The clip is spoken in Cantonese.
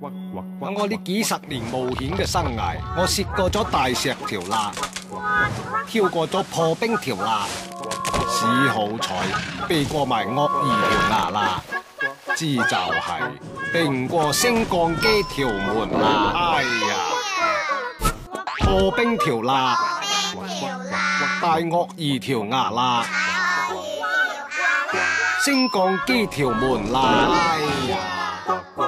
喺我呢幾十年冒險嘅生涯，我涉過咗大石條罅，跳過咗破冰條罅，史好彩避過埋鱷魚條牙罅，知就係避唔過升降機條門罅。哎呀，破冰條罅，大鱷魚條牙罅，升降機條門罅。哎呀！